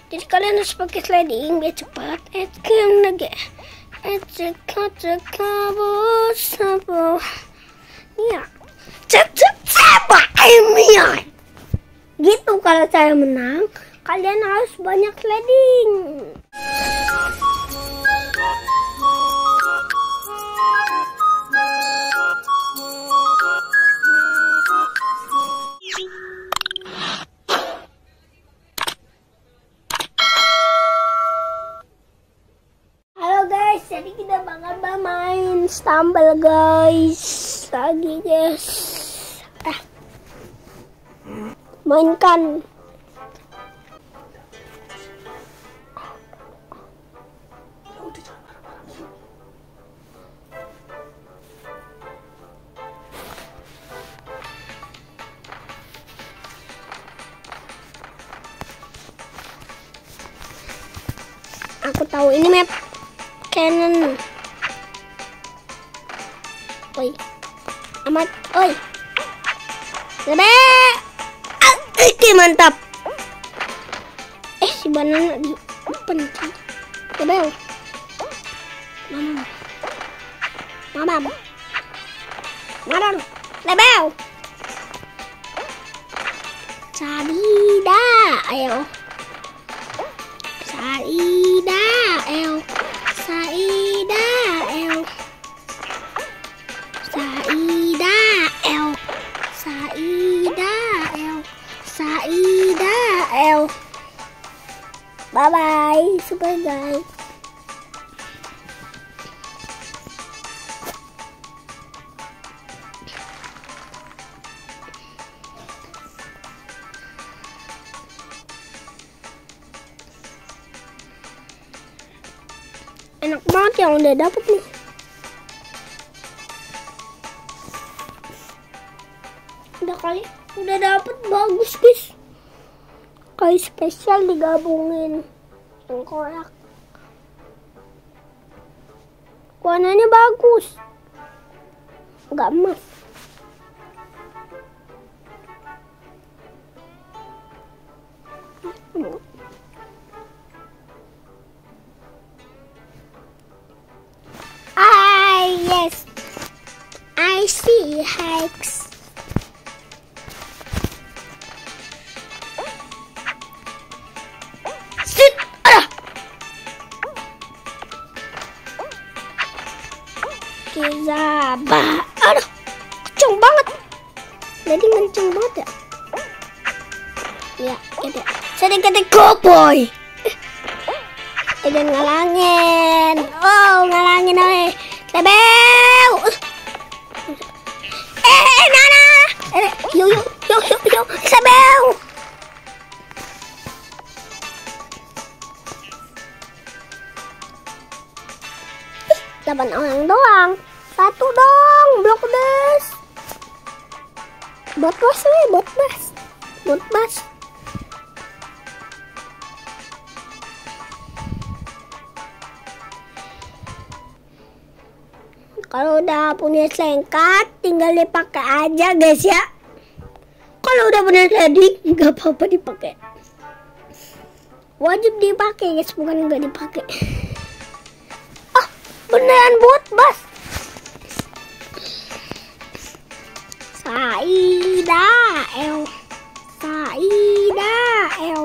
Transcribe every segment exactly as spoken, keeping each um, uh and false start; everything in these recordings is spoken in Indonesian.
Jadi kalian harus pakai sliding biar cepat. Et kem lagi. Et cekak cekak bos apa? Iya. Cek cek apa ini? Gitu kalau saya menang, kalian harus banyak sliding. Jadi kita bakal main stumble guys lagi guys. Eh, mainkan. Aku tahu ini map Canon. Oi, amat, oi, lebe, ah, oke mantap. Eh si banana di depan, lebe, mamam, mamam, mamam, lebe, Sarida, ayo, Sarida, ayo. Saida El Saida El Saida El Saida El. Bye bye super guys. Enak banget yang udah dapet nih. Udah kali, udah dapet bagus guys. Kali spesial digabungin yang koyak. Warnanya bagus. Enggak emas. Yes, I see hikes. Sit. Ah. Kizaba. Aduh, kenceng banget. Jadi kenceng banget ya. Ya, gitu. Sedikit cowboy. Eh, jangan ngalangin. Oh, ngalangin oi. Lebel. Eh, Nana. Eh, yuk, yuk, yuk, yuk, yuk. Lebel. Delapan orang doang. Satu dong, blok des. Bot bas nih, bot bas. Bot bas. Kalau udah punya selengkat, tinggal dipakai aja guys ya. Kalau udah punya sliding, nggak apa-apa dipakai. Wajib dipakai guys, bukan nggak dipakai. Ah, beneran buat bas. Saida El, Saida El,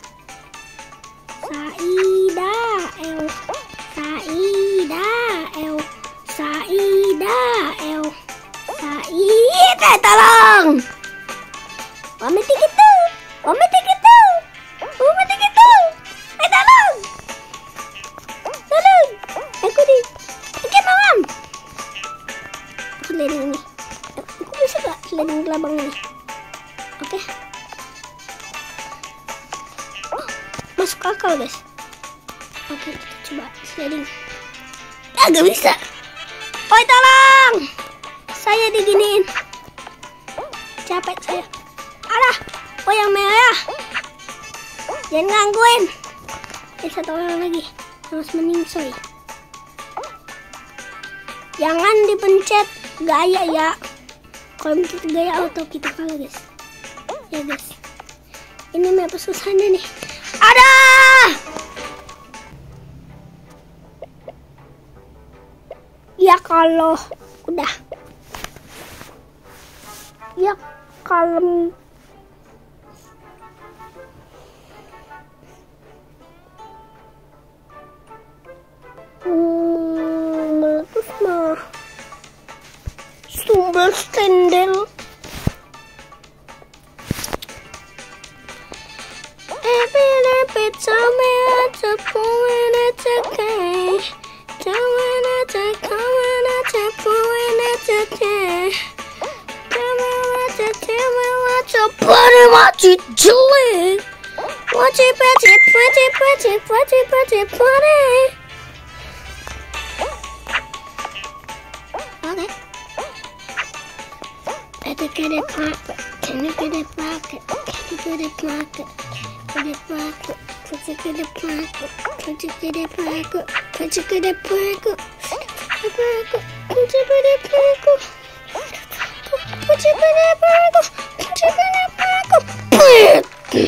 Saida El, Saida El. Saida El Saida tolong. Wameti gitu. Wameti gitu. Wameti gitu. Eh tolong. Tolong. Aku di. Oke mamam. Sliding ini. Aku bisa gak sliding gelabang ini? Oke. Oh, masuk akal guys. Oke kita coba sliding. Ah gak bisa. Oi tolong, saya diginiin, capek saya. Alah, oh yang merah, jangan gangguin. Eh satu orang lagi, harus meningsoy. Jangan dipencet gaya ya. Kalau kita gaya auto kita kalah guys. Ya guys, ini map susahnya nih. Ada. kalau udah ya kalem. Hmm, meletus mah sumber stendel. Tell me how to pull in it okay. Tell me not to come in it to pull in it okay. Tell me what to tell me what to put in what you doing. What you put it, put it, put it, put it, put it, put it. Okay. Let it get it pocket. Can you get it pocket? Can you get it pocket? Get it pocket. Put it in the pocket, put it in the pocket, put it in the pocket, put it in the pocket, put it in the pocket, put it in the pocket.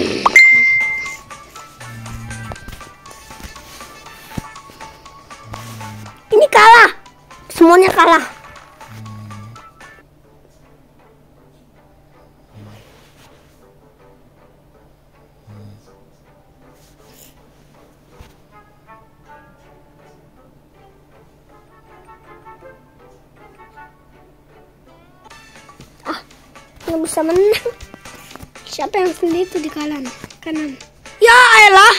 Ini kalah, semuanya kalah. Nggak bisa menang. Siapa yang sendiri itu di kanan? Kanan. Ya elah.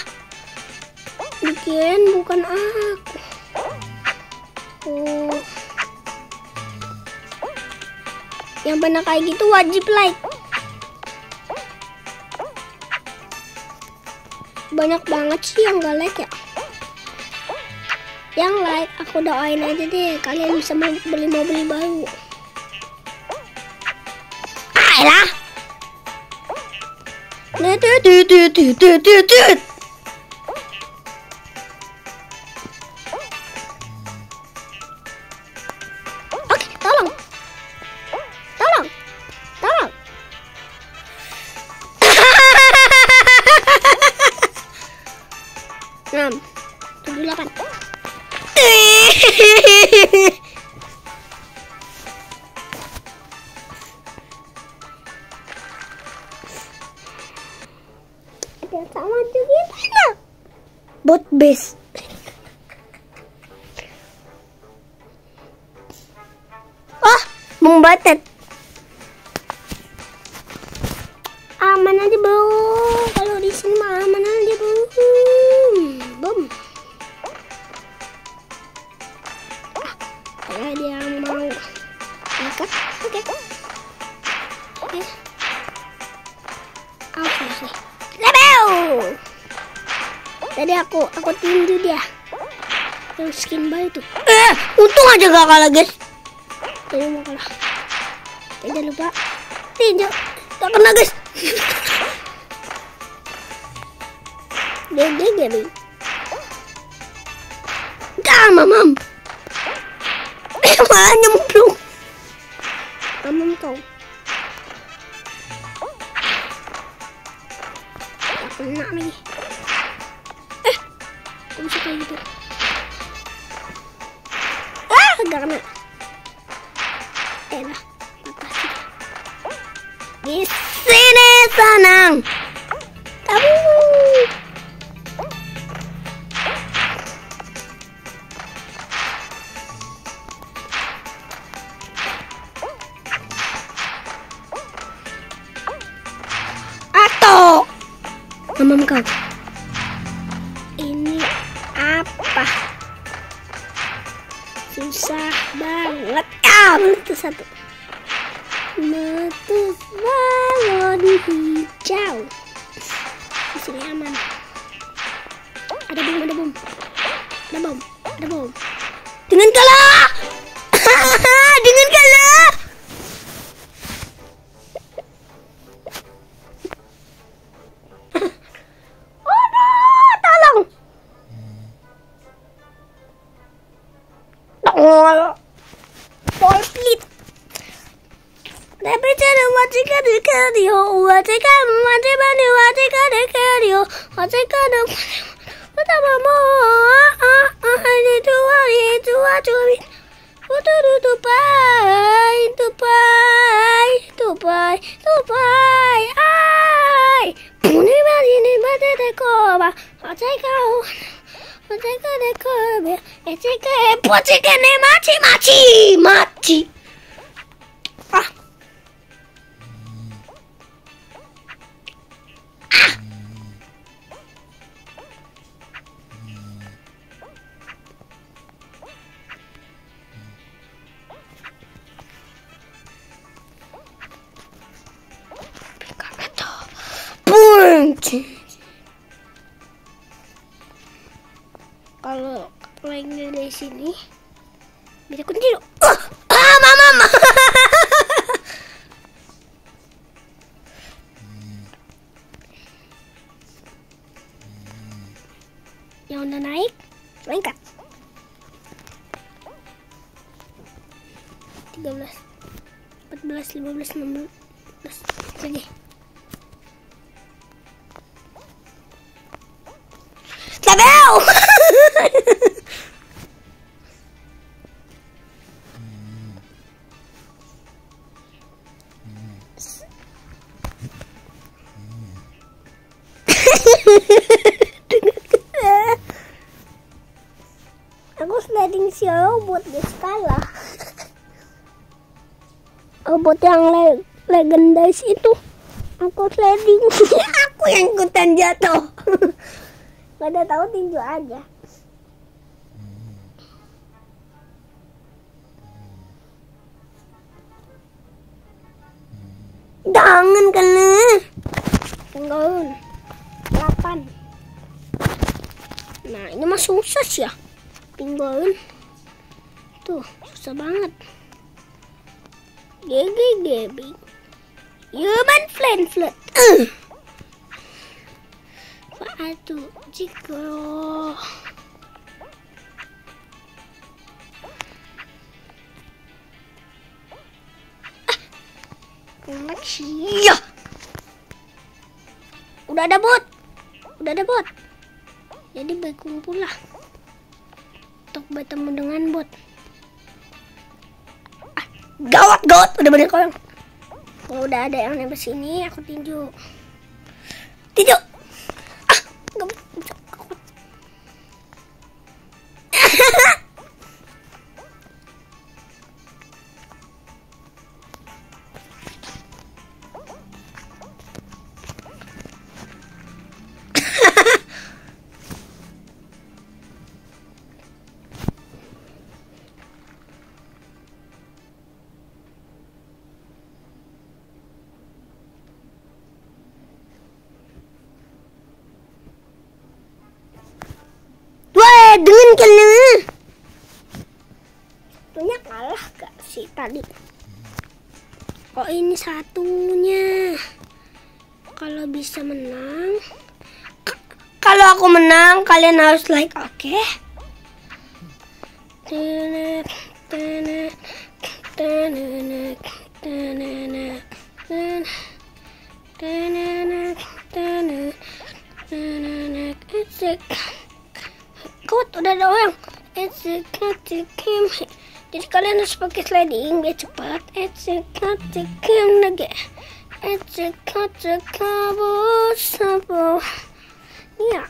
Bikin bukan aku. Oh. Yang benar kayak gitu wajib like. Banyak banget sih yang gak like ya. Yang like aku doain aja deh kalian bisa beli mobil baru. Lah. Oke, tolong. Tolong. Tolong. enam, tujuh, delapan. Sama juga bot base. Oh, membatet. Aman aja bro. Kalau di sini mah aman aja bro. Bom. Ah, ada yang mau. Oke, oke, oke. Apa sih? Lebel. Tadi aku aku tinju dia. Yang skin baru tuh. Eh, untung aja gak kalah guys. Tadi mau kalah. Jangan lupa tinju. Gak kena guys. Dede gede. Gak mamam. Eh malah nyemplung. Mamam kau. Kena lagi. Eh, kok bisa kayak gitu? Ah, gak kena. Eh lah, patah sih. Di sini senang. Tabu. Atau mamam kau. Ini apa? Susah banget. Ah, meletus satu. Meletus balon hijau. Di sini aman. Ada bom, ada bom. Ada bom, ada bom. Dengan kalah. Dengan kalah. Polplit. Tapi cara wajika di kerio, wajika wajika di wajika di kerio, wajika di pertama mo ah ah ah ini dua ini dua curi tupai, tupai, tupai, tupai, ai. Puni marine bate de coba, oteka, oteka de coba, eteka, poteka ne machi machi, machi. Ah. Kalau lagi dari sini, bisa kunci. Oh, ah, mama, mama. Yang udah naik, lengkap. tiga belas, empat belas, lima belas, enam belas, lagi. Tabel! Aku sliding si robot di skala. Robot yang le legendaris itu. Aku sliding. Aku yang ikutan jatuh. Gak ada tahu tinju aja. Jangan kena. Tenggelam. delapan. Nah ini mah susah sih ya. Pinggoin. Tuh susah banget. Gigi gigi. Human flame flat. Uh. Aduh, jika Iya. Udah ada bot. Udah ada bot. Jadi berkumpul lah untuk bertemu dengan bot. Ah, gawat gawat udah banyak orang. Kalau udah ada yang nempel sini, aku tinju. Tinju. Ah, gak bisa. Dengan kalian satunya kalah gak sih tadi? Oh ini satunya. Kalau bisa menang, kalau aku menang kalian harus like, oke? Okay? Tenet, tenet, tenet, tenet, tenet, tenet, tenet, tenet, tenet. Kut, udah ada orang. Jadi kalian harus pakai sliding biar cepat. Ya,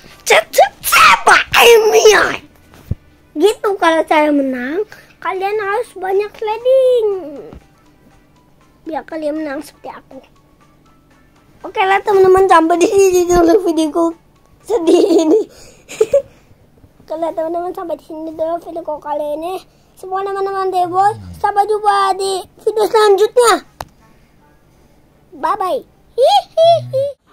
gitu kalau saya menang, kalian harus banyak sliding biar kalian menang seperti aku. Oke lah teman-teman, sampai di sini dulu videoku sedih ini. Kalau teman-teman sampai di sini dulu video kali ini. Semua teman-teman Deboy, sampai jumpa di video selanjutnya. Bye bye. Hihihi.